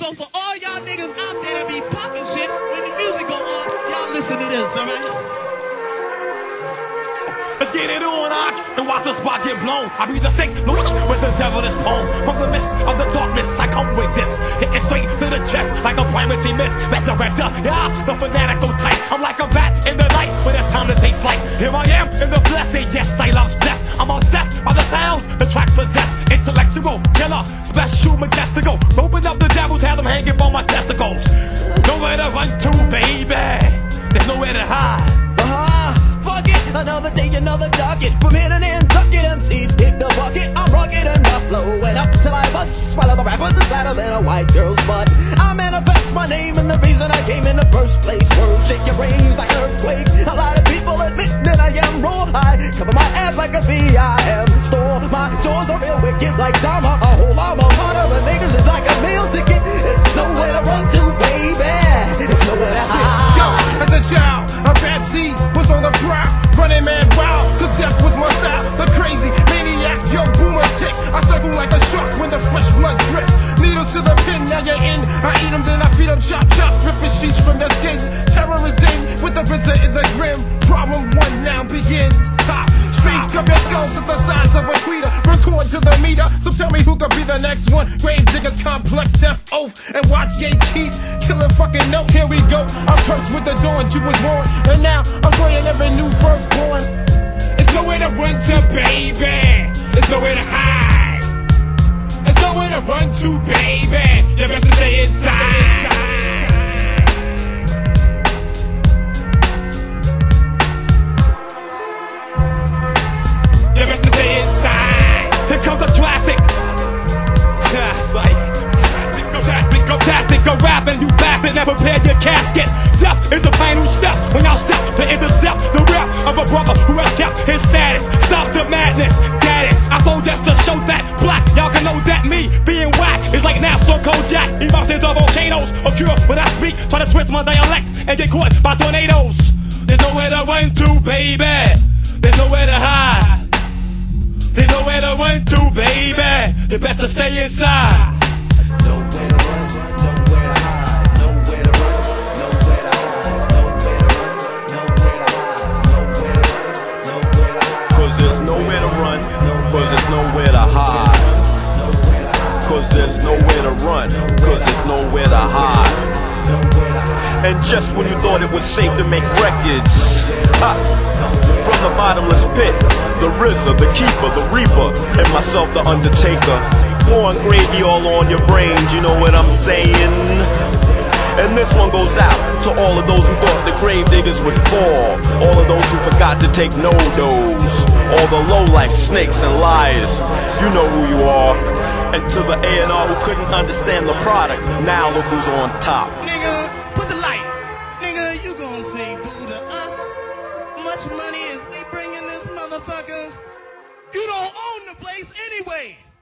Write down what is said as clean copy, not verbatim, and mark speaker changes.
Speaker 1: So for all y'all niggas out there that be popping shit, when the music go on, y'all listen to this, alright?
Speaker 2: Let's get it on, Arch, and watch the spot get blown. I be the sick, with the devil is poem. From the mist of the darkness, I come with this. Hitting straight to the chest like a primacy mist. Resurrector, yeah, the fanatical type. I'm like a bat in the night when it's time to take flight. Here I am in the flesh, and yes, I love cess. I'm obsessed by the sounds the track possess. Intellectual, killer, special, majestical. Open up the devils, have them hanging from my testicles. Nowhere to run to, baby. There's nowhere to hide.
Speaker 3: Fuck it, another day, another docket. Permitted and tucket MCs hit the bucket. I'm rugged enough, blowing up till I bust. While other rappers is flatter than a white girl's butt. I manifest my name and the reason I came in the first place. Words shake your brains like an earthquake. A lot of people admit that I am raw. I cover my ass like a VIM store. My jaws are real wicked like Dama. A whole armor mater of niggas is like a meal ticket. It's nowhere to run to, baby. It's nowhere to hide.
Speaker 4: Yo, as a child, a bad seed was on the prowl. Running man wild, cause death was my style. The crazy maniac, yo, boomer tick. I circle like a shark when the fresh blood drips. Needles to the pin, now you're in. I eat them, then I feed them, chop, chop. Ripping sheets from their skin. Terror is in, with the RZA is a grim. Problem one now begins. Ha! Streak up your skull to the size of a tweeter. Record to the meter, so tell me who could be the next one. Grave diggers, complex, death oath. And watch Gate Keith, killer fucking note. Here we go, I'm cursed with the dawn. You was born, and now I'm playing every new firstborn. It's nowhere to run to, baby. It's nowhere to hide. It's nowhere to run to, baby. You best to stay inside. You best to stay inside.
Speaker 2: Here comes the drastic. Yeah, it's like tactic, rapping, you bastard, never prepare your casket. Death is the final step when y'all step to intercept the rap of a brother who has kept his status. Stop the madness, that is. I flow just to show that black. Y'all can know that me being whack is like Nassau Kojak. Eruptions of volcanoes occur when I speak. Try to twist my dialect and get caught by tornadoes. There's nowhere to run to, baby. There's nowhere to hide. There's nowhere to run to, baby. You best to stay inside.
Speaker 3: Nowhere to run, nowhere to hide. Nowhere to run, nowhere to hide. Nowhere to run, nowhere to hide. Nowhere to run, nowhere to hide.
Speaker 5: Cause there's nowhere to run, cause there's nowhere to hide. Cause there's nowhere to run, cause there's nowhere to hide. And just when you thought it was safe to make records, from the bottomless pit, the RZA, the keeper, the reaper, and myself, the undertaker, pouring gravy all on your brains, you know what I'm saying? And this one goes out to all of those who thought the grave diggers would fall, all of those who forgot to take no-dos, all the low-life snakes and liars, you know who you are. And to the A&R who couldn't understand the product, now look who's on top.
Speaker 1: Nigga, put the light. Nigga, you gon' say boo to us. Much money as we bring in this motherfucker. You don't own the place anyway.